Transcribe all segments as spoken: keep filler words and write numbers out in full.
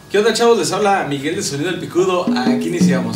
¿Qué onda, chavos? Les habla Miguel de Sonido del Picudo. Aquí iniciamos.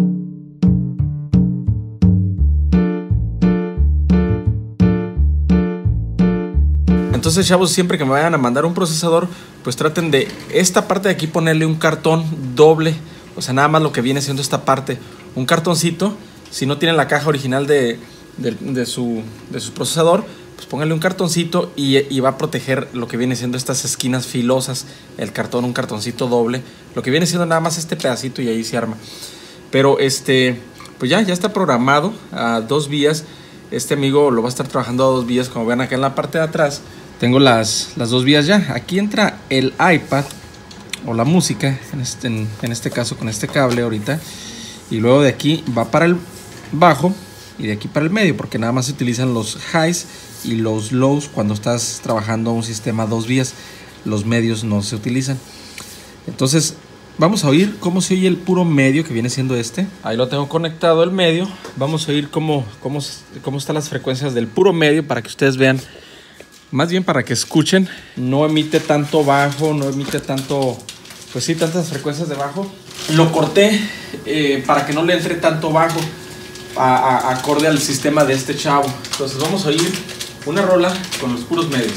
Entonces, chavos, siempre que me vayan a mandar un procesador, pues traten de esta parte de aquí ponerle un cartón doble. O sea, nada más lo que viene siendo esta parte, un cartoncito. Si no tienen la caja original de, de, de, su, de su procesador, pues pónganle un cartoncito y, y va a proteger lo que viene siendo estas esquinas filosas. El cartón, un cartoncito doble. Lo que viene siendo nada más este pedacito y ahí se arma. Pero este, pues ya, ya está programado a dos vías. Este amigo lo va a estar trabajando a dos vías. Como ven acá en la parte de atrás, tengo las, las dos vías ya. Aquí entra el iPad o la música, en este, en, en este caso con este cable ahorita. Y luego de aquí va para el bajo y de aquí para el medio, porque nada más se utilizan los highs y los lows cuando estás trabajando un sistema dos vías. Los medios no se utilizan. Entonces vamos a oír cómo se oye el puro medio, que viene siendo este. Ahí lo tengo conectado el medio. Vamos a oír cómo, cómo, cómo están las frecuencias del puro medio, para que ustedes vean, más bien para que escuchen. No emite tanto bajo, no emite tanto, pues sí, tantas frecuencias de bajo. Lo corté eh, para que no le entre tanto bajo a, a, acorde al sistema de este chavo. Entonces vamos a oír una rola con los puros medios.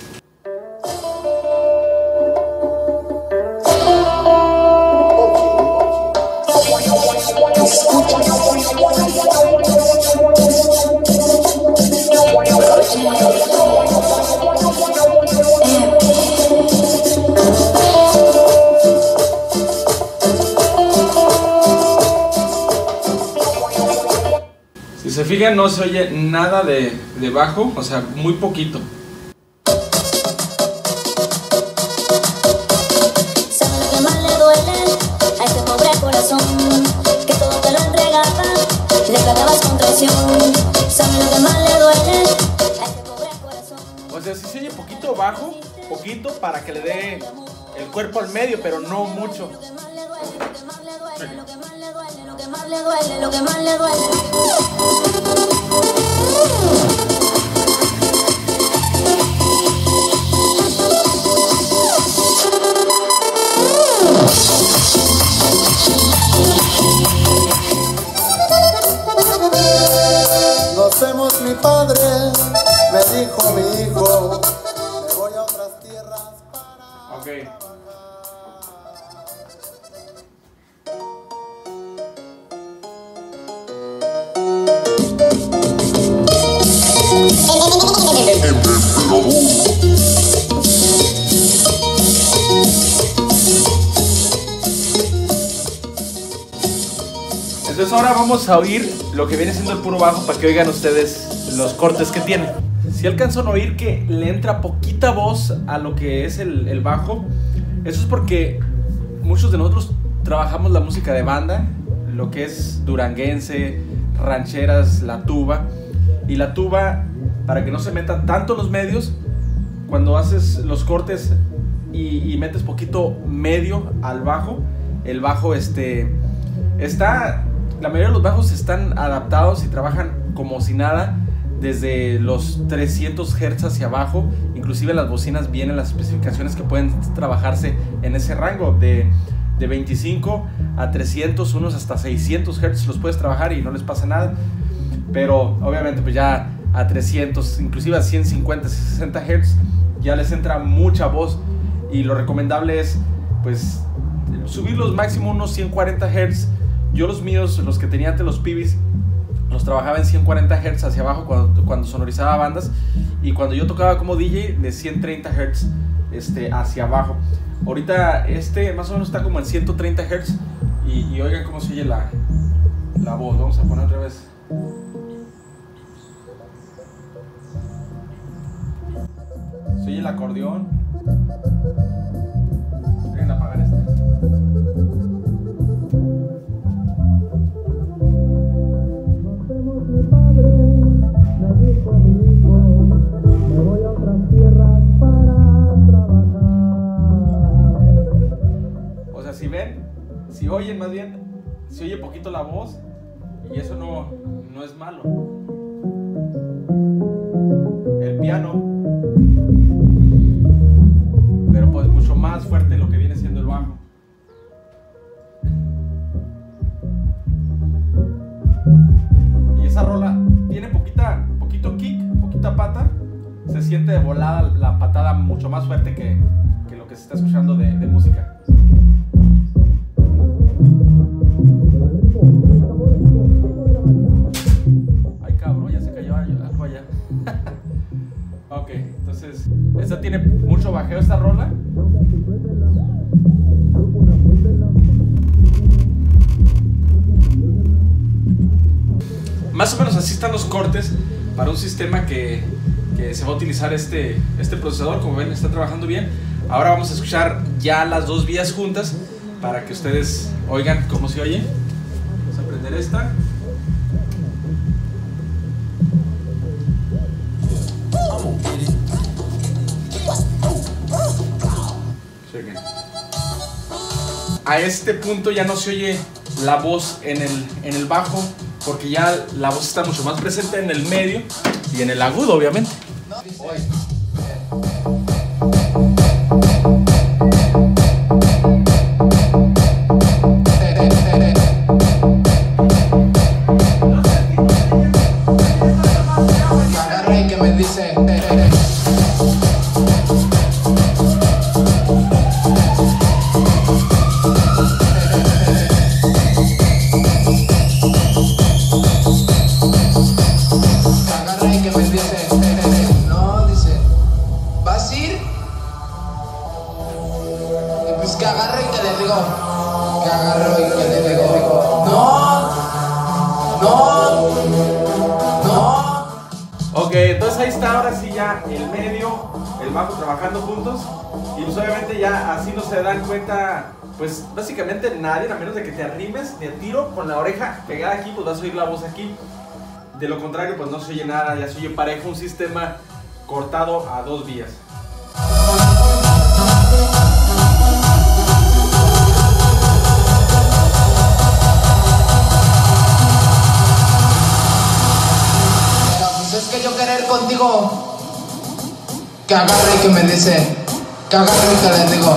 Si se fijan, no se oye nada de, de bajo, o sea, muy poquito. ¿Sabe lo que más le duele a este pobre corazón? Que todo te lo entregaba, le tratabas con traición. ¿Sabe lo que más le duele a este pobre corazón? O sea, si se oye poquito bajo, poquito para que le dé el cuerpo al medio, pero no mucho. Lo que más le duele, lo que más le duele, lo que más le duele. No hacemos mi padre, me dijo mi hijo, me voy a otras tierras para... Ok. Entonces ahora vamos a oír lo que viene siendo el puro bajo, para que oigan ustedes los cortes que tiene. Si alcanzan a oír que le entra poquita voz a lo que es el, el bajo, eso es porque muchos de nosotros trabajamos la música de banda, lo que es duranguense, rancheras, la tuba. Y la tuba, para que no se metan tanto los medios, cuando haces los cortes y, y metes poquito medio al bajo, el bajo este, está... La mayoría de los bajos están adaptados y trabajan como si nada, desde los trescientos hertz hacia abajo. Inclusive las bocinas vienen las especificaciones que pueden trabajarse en ese rango de, de veinticinco a trescientos, unos hasta seiscientos hertz los puedes trabajar y no les pasa nada. Pero obviamente pues ya a trescientos, inclusive a ciento cincuenta, sesenta hertz ya les entra mucha voz, y lo recomendable es pues subirlos máximo unos ciento cuarenta hertz. Yo los míos, los que tenía ante los pibis, los trabajaba en ciento cuarenta hertz hacia abajo cuando, cuando sonorizaba bandas, y cuando yo tocaba como D J de ciento treinta hertz este, hacia abajo. Ahorita este más o menos está como en ciento treinta hertz, y, y oigan cómo se oye la, la voz. Vamos a poner otra vez. Se oye el acordeón. Dejen de apagar este. O sea, si ven, si oyen más bien, se oye poquito la voz, y eso no, no es malo. El piano, pero pues mucho más fuerte lo que viene siendo el bajo. poquito kick, poquita pata, se siente de volada la patada mucho más fuerte que, que lo que se está escuchando de, de música. Ay cabrón, ya se cayó algo allá. Ok, entonces esta tiene mucho bajeo, esta rola. Más o menos así están los cortes para un sistema que, que se va a utilizar este, este procesador. Como ven, está trabajando bien. Ahora vamos a escuchar ya las dos vías juntas para que ustedes oigan cómo se oye. Vamos a prender esta. Chequen. A este punto ya no se oye la voz en el, en el bajo, porque ya la voz está mucho más presente en el medio y en el agudo, obviamente. Agarre que me dice. No, dice, ¿vas a ir? Y pues que agarre y que le digo, que agarro y que le digo, no, no, no. Ok, entonces ahí está ahora sí ya el medio, el bajo trabajando juntos. Y pues obviamente ya así no se dan cuenta, pues básicamente nadie, a menos de que te arrimes de tiro con la oreja pegada aquí, pues vas a oír la voz aquí. De lo contrario, pues no se oye nada, ya se oye parejo, un sistema cortado a dos vías. Pero pues es que yo querer contigo, que agarre y que me dice, que agarre y que le digo.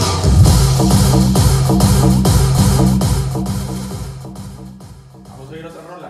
Vamos a oír otra rola.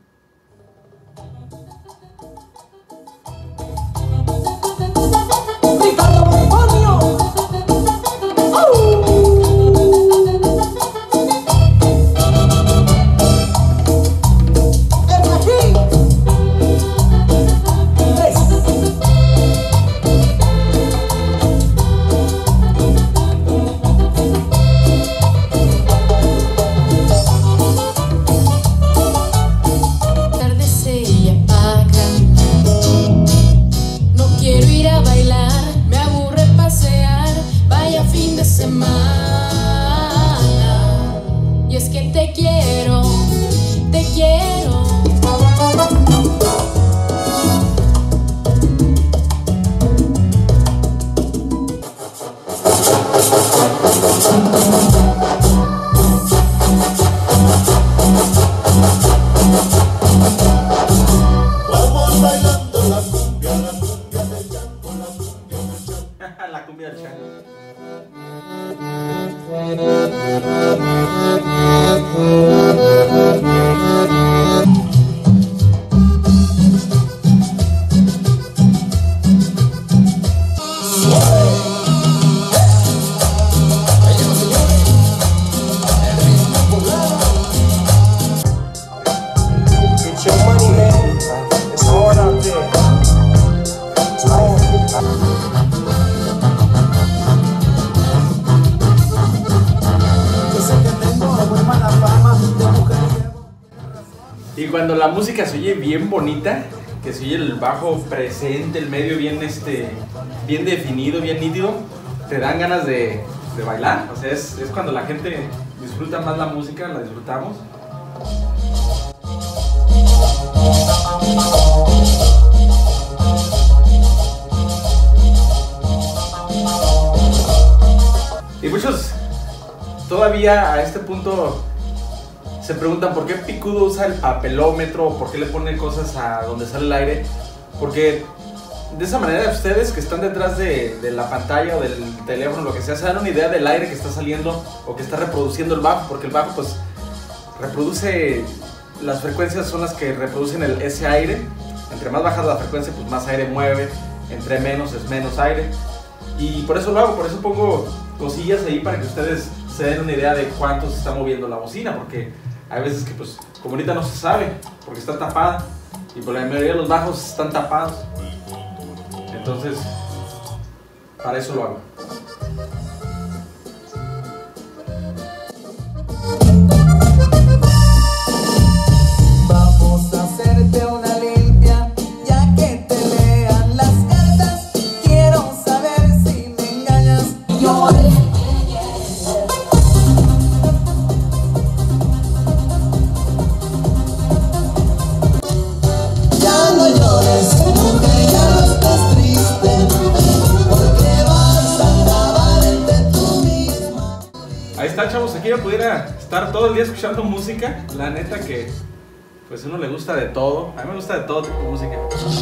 Y es que te quiero, te quiero. Vamos bailando la cumbia, la cumbia del chango, la cumbia del chango. La cumbia del chango. Get your money, man. It's hard out there. It's hard. Y cuando la música se oye bien bonita, que se oye el bajo presente, el medio bien, este, bien definido, bien nítido, te dan ganas de, de bailar. O sea, es, es cuando la gente disfruta más la música, la disfrutamos. Y muchos todavía a este punto se preguntan por qué Picudo usa el papelómetro, por qué le pone cosas a donde sale el aire. Porque de esa manera ustedes que están detrás de, de la pantalla o del teléfono, lo que sea, se dan una idea del aire que está saliendo o que está reproduciendo el bajo. Porque el bajo pues reproduce, las frecuencias son las que reproducen el, ese aire. Entre más baja la frecuencia, pues más aire mueve. Entre menos es menos aire. Y por eso lo hago, por eso pongo cosillas ahí para que ustedes se den una idea de cuánto se está moviendo la bocina. Porque hay veces que pues como ahorita no se sabe, porque está tapada. Y por la mayoría de los bajos están tapados. Entonces, para eso lo hago. Vamos a hacerte una limpia, ya que te lean las cartas. Quiero saber si me engañas. Yo ya no llores, mujer, ya no estás triste, porque vas a acabar entre tú misma. Ahí está, chavos, aquí ya pudiera estar todo el día escuchando música. La neta que pues a uno le gusta de todo. A mí me gusta de todo tipo de música.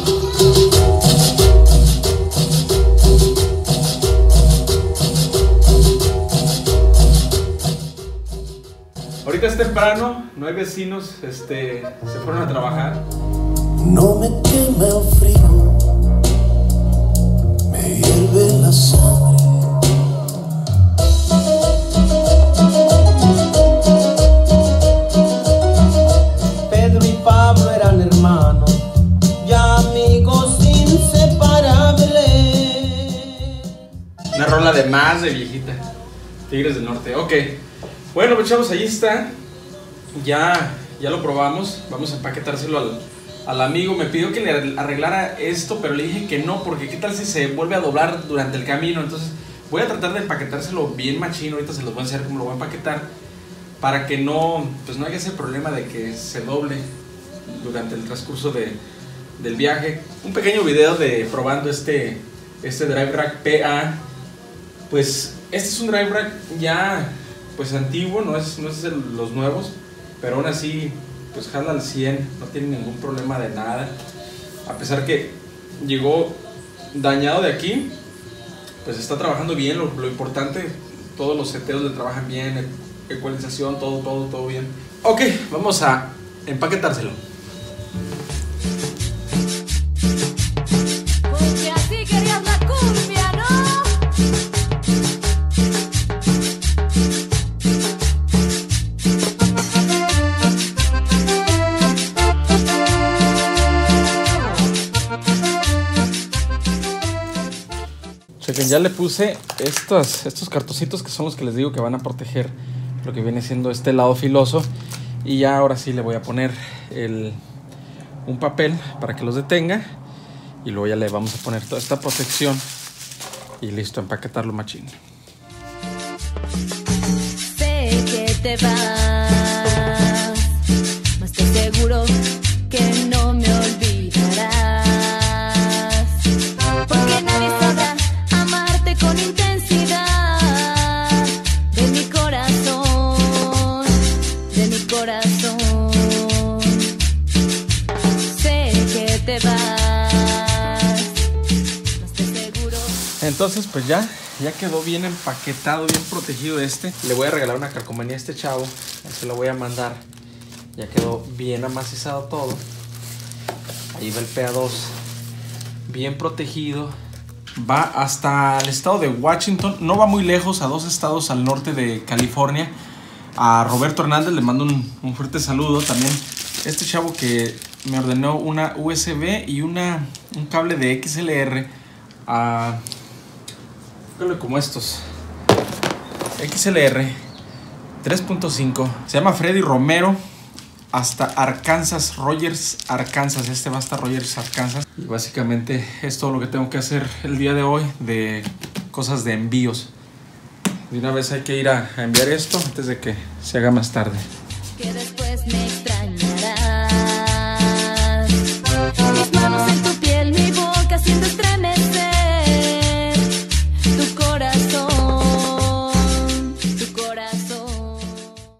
Ahorita es temprano, no hay vecinos, este, se fueron a trabajar. No me queme el frío, me hierve la sangre. Pedro y Pablo eran hermanos, ya amigos inseparables. Una rola de más de viejita. Tigres del Norte, ok. Bueno, pues chavos, ahí está. Ya, ya lo probamos. Vamos a empaquetárselo al, al amigo. Me pidió que le arreglara esto, pero le dije que no, porque qué tal si se vuelve a doblar durante el camino. Entonces voy a tratar de empaquetárselo bien machino. Ahorita se los voy a enseñar cómo lo voy a empaquetar, para que no, pues no haya ese problema de que se doble durante el transcurso de, del viaje. Un pequeño video de probando este, este Drive Rack P A. Pues este es un Drive Rack ya pues antiguo, no es, no es de los nuevos, pero aún así pues jala al cien, no tiene ningún problema de nada. A pesar que llegó dañado de aquí, pues está trabajando bien. Lo, lo importante, todos los seteos le trabajan bien, ecualización, todo, todo, todo bien. Ok, vamos a empaquetárselo. Porque así querías la cumbia, ¿no? Chequen, ya le puse estos, estos cartoncitos que son los que les digo que van a proteger lo que viene siendo este lado filoso. Y ya ahora sí le voy a poner el, un papel para que los detenga. Y luego ya le vamos a poner toda esta protección. Y listo, empaquetarlo machín. Sé que te vas, no estoy seguro que no me olvidarás, porque nadie sabrá amarte con intensidad. De mi corazón, de mi corazón, sé que te vas, no estoy seguro. Entonces pues ya, ya quedó bien empaquetado, bien protegido este. Le voy a regalar una calcomanía a este chavo. Se lo voy a mandar. Ya quedó bien amacizado todo. Ahí va el P A dos. Bien protegido. Va hasta el estado de Washington. No va muy lejos, a dos estados al norte de California. A Roberto Hernández le mando un, un fuerte saludo. También este chavo que me ordenó una U S B y una, un cable de X L R. A... como estos X L R tres punto cinco. Se llama Freddy Romero, hasta Arkansas, Rogers, Arkansas. Este va hasta Rogers, Arkansas. Y básicamente es todo lo que tengo que hacer el día de hoy de cosas de envíos. De una vez hay que ir a, a enviar esto antes de que se haga más tarde. Que después me extraña.